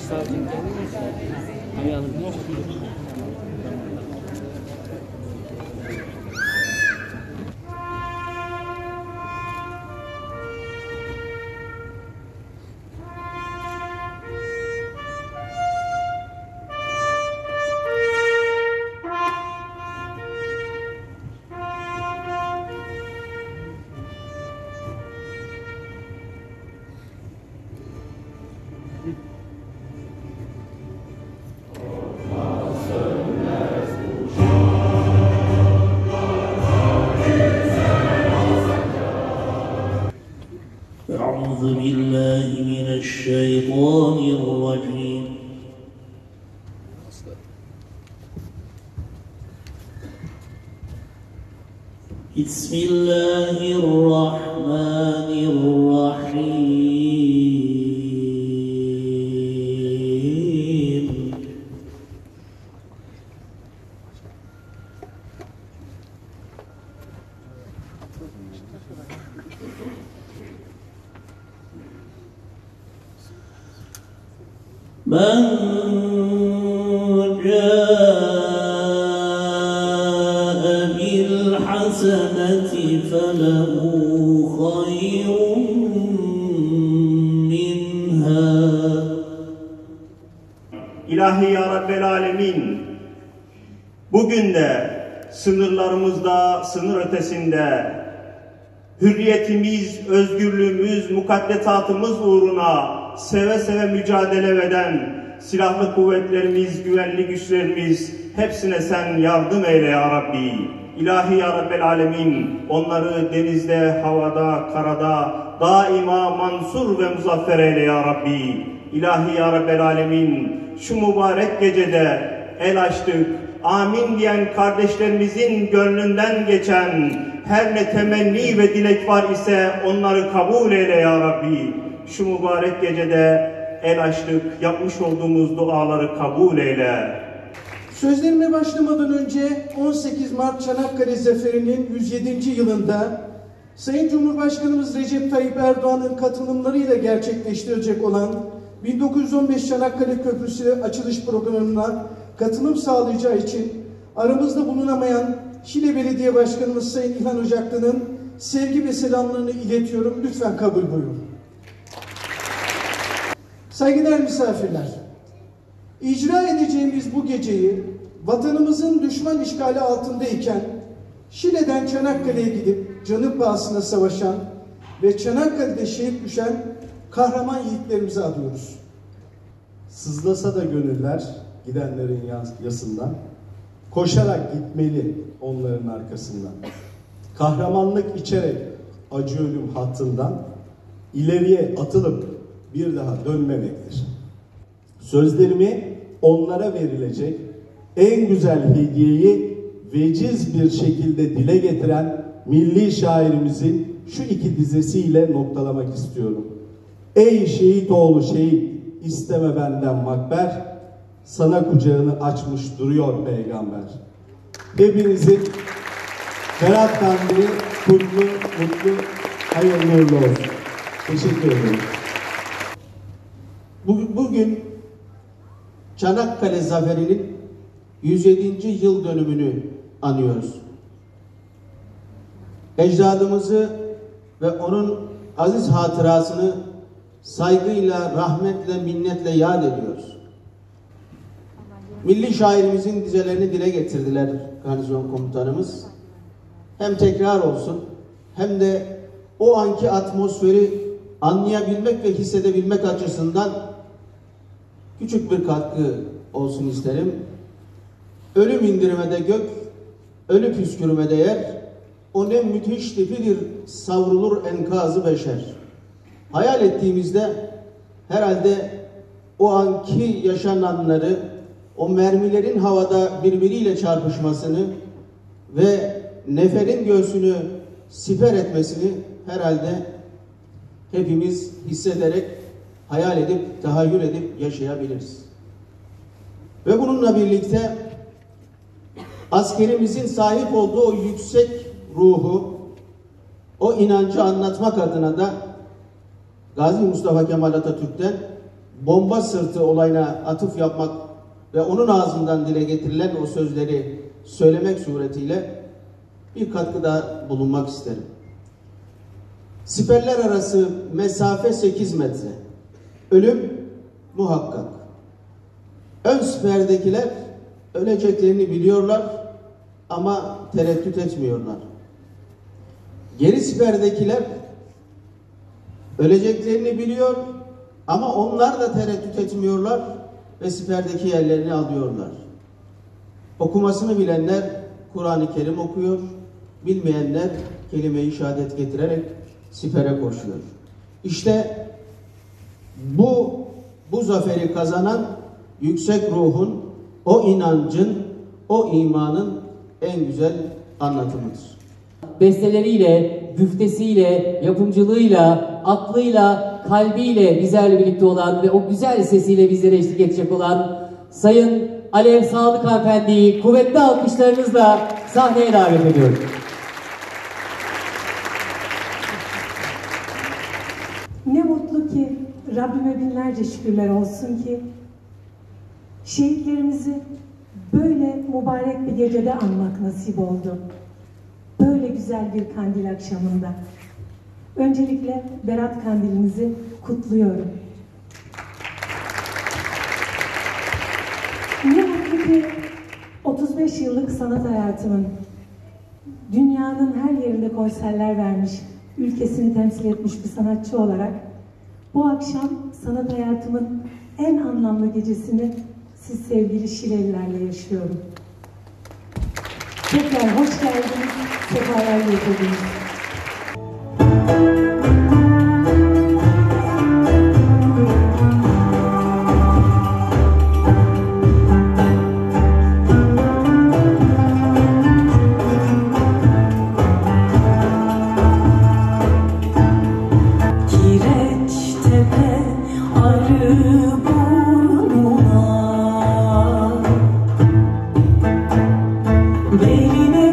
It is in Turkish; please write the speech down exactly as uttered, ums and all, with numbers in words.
أعوذ بالله من الشيطان الرجيم بسم الله الرحمن الرحيم من جاء بالحسنة فله خير منها. İlahi ya Rabbel Alemin, bugün de sınırlarımızda, sınır ötesinde hürriyetimiz, özgürlüğümüz, mukaddesatımız uğruna seve seve mücadele eden silahlı kuvvetlerimiz, güvenli güçlerimiz, hepsine sen yardım eyle ya Rabbi. İlahi ya Rabbel Alemin, onları denizde, havada, karada daima mansur ve muzaffer eyle ya Rabbi. İlahi ya Rabbel Alemin, şu mübarek gecede el açtık, amin diyen kardeşlerimizin gönlünden geçen her ne temenni ve dilek var ise onları kabul eyle ya Rabbi. Şu mübarek gecede el açtık, yapmış olduğumuz duaları kabul eyle. Sözlerime başlamadan önce on sekiz Mart Çanakkale Zaferi'nin yüz yedinci yılında Sayın Cumhurbaşkanımız Recep Tayyip Erdoğan'ın katılımlarıyla gerçekleştirecek olan bin dokuz yüz on beş Çanakkale Köprüsü açılış programına katılım sağlayacağı için aramızda bulunamayan Şile Belediye Başkanımız Sayın İlhan Ocaklı'nın sevgi ve selamlarını iletiyorum. Lütfen kabul buyurun. Saygıdeğer misafirler, icra edeceğimiz bu geceyi vatanımızın düşman işgali altındayken Şile'den Çanakkale'ye gidip canı pahasına savaşan ve Çanakkale'de şehit düşen kahraman yiğitlerimize adıyoruz. Sızlasa da gönüller gidenlerin yasından, koşarak gitmeli onların arkasından. Kahramanlık içerek acı ölüm hattından ileriye atılıp bir daha dönmemektir. Sözlerimi onlara verilecek en güzel hediyeyi veciz bir şekilde dile getiren milli şairimizin şu iki dizesiyle noktalamak istiyorum. Ey şehit oğlu şehit, isteme benden makber, sana kucağını açmış duruyor peygamber. Hepinizin Berat Kandili kutlu, mutlu, hayırlı uğurlu olsun. Teşekkür ederim. Bugün Çanakkale Zaferi'nin yüz yedinci yıl dönümünü anıyoruz. Ecdadımızı ve onun aziz hatırasını saygıyla, rahmetle, minnetle yad ediyoruz. Milli şairimizin dizelerini dile getirdiler garnizon komutanımız. Hem tekrar olsun hem de o anki atmosferi anlayabilmek ve hissedebilmek açısından küçük bir katkı olsun isterim. Ölüm indirmede gök, ölü püskürmede yer, o ne müthiş tipidir savrulur enkazı beşer. Hayal ettiğimizde herhalde o anki yaşananları, o mermilerin havada birbiriyle çarpışmasını ve neferin göğsünü siper etmesini herhalde hepimiz hissederek, hayal edip, tahayyül edip yaşayabiliriz. Ve bununla birlikte askerimizin sahip olduğu o yüksek ruhu, o inancı anlatmak adına da Gazi Mustafa Kemal Atatürk'ten bomba sırtı olayına atıf yapmak ve onun ağzından dile getirilen o sözleri söylemek suretiyle bir katkıda bulunmak isterim. Siperler arası mesafe sekiz metre. Ölüm muhakkak. Ön siperdekiler öleceklerini biliyorlar ama tereddüt etmiyorlar. Geri siperdekiler öleceklerini biliyor ama onlar da tereddüt etmiyorlar ve siperdeki yerlerini alıyorlar. Okumasını bilenler Kur'an-ı Kerim okuyor, bilmeyenler kelime-i şehadet getirerek sipere koşuyor. İşte bu bu zaferi kazanan yüksek ruhun, o inancın, o imanın en güzel anlatımıdır. Besteleriyle, güftesiyle, yapımcılığıyla, aklıyla, kalbiyle bizlerle birlikte olan ve o güzel sesiyle bizlere eşlik edecek olan Sayın Alev Sadık Hanımefendi'yi kuvvetli alkışlarınızla sahneye davet ediyorum. Ne mutlu ki Rabbime binlerce şükürler olsun ki şehitlerimizi böyle mübarek bir gecede anmak nasip oldu. Böyle güzel bir kandil akşamında. Öncelikle Berat Kandilimizi kutluyorum. Ne mutlu ki otuz beş yıllık sanat hayatımın, dünyanın her yerinde konserler vermiş, ülkesini temsil etmiş bir sanatçı olarak bu akşam sanat hayatımın en anlamlı gecesini siz sevgili Şilelilerle yaşıyorum. Tekrar hoş geldiniz, sefalar getirdiniz. Kireçtepe arı burnuna beline